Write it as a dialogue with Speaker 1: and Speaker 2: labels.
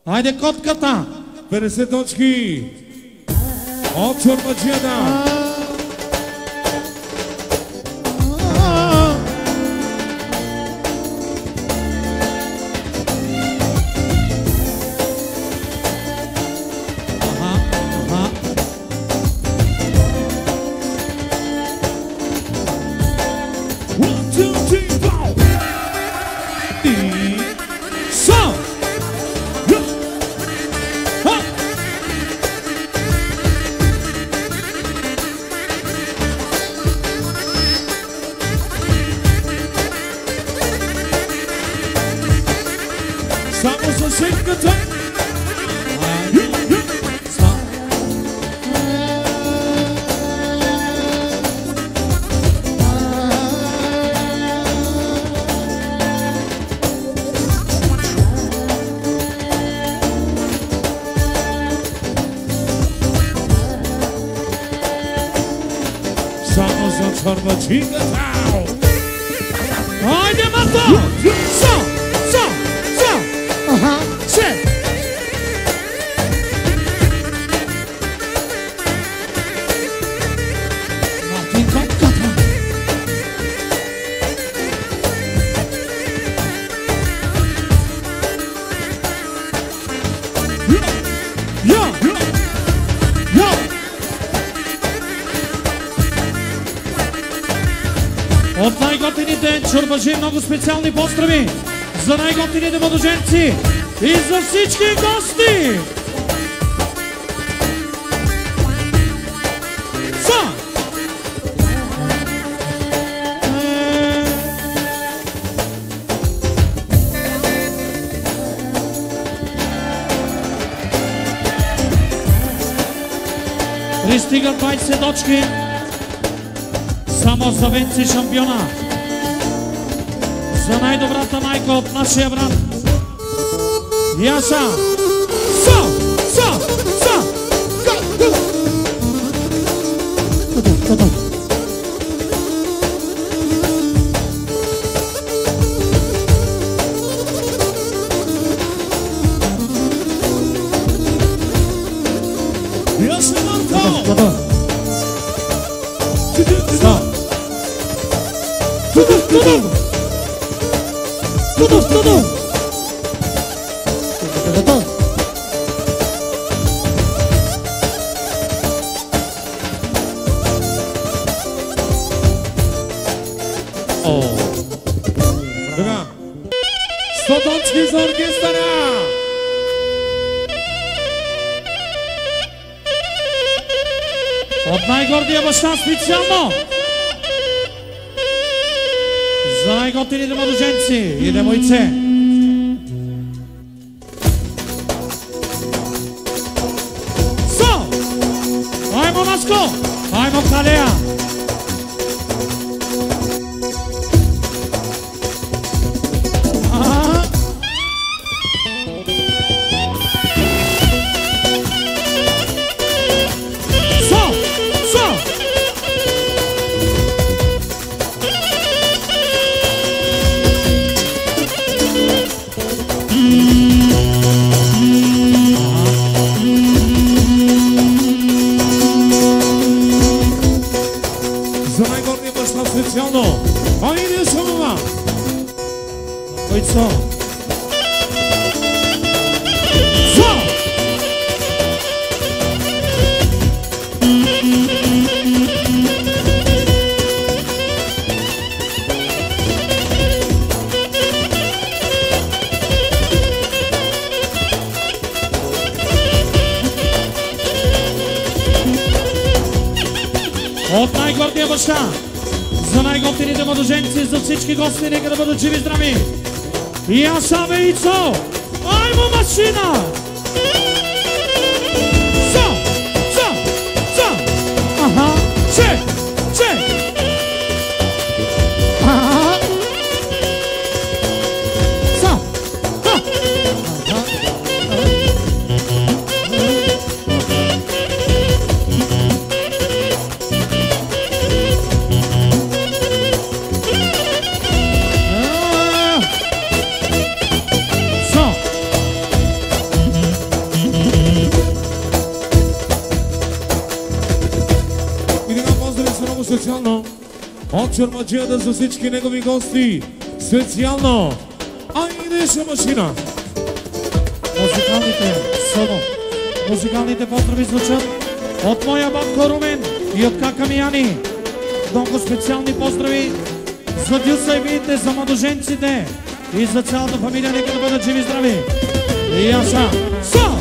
Speaker 1: Хайде котката!
Speaker 2: 50 точки от Чорбаджията.
Speaker 1: Хайде, Марто! Се! Мартин котката! От най-готините чорбажи много специални поздрави за най-готините младоженци и за всички гости! Пристигат 20 точки само за Венци шампиона. За най-добрата майка от нашия брат Яша.
Speaker 2: Така, 100 точки за оркестъра!
Speaker 1: От най-гордия баща специално за най-готините младоженци и девойце. Аймо, Наско! Аймо, Калея!
Speaker 2: За най-горния баща специално. Фамилия Шумова.
Speaker 1: Койцо. От най-гордия баща за най-готините младоженци, за всички гости, нека да бъдат живи и здрави. Яша Вейцо! Аймо, машина!
Speaker 2: От Чормаджията за всички негови гости. Специално. Айдеша машина.
Speaker 1: Музикалните поздрави звучат от моя батко Румен и от кака ми Яни. Много специални поздрави за дюсайбите, за младоженците и за цялата фамилия. Нека да бъдат живи и здрави. И Яша.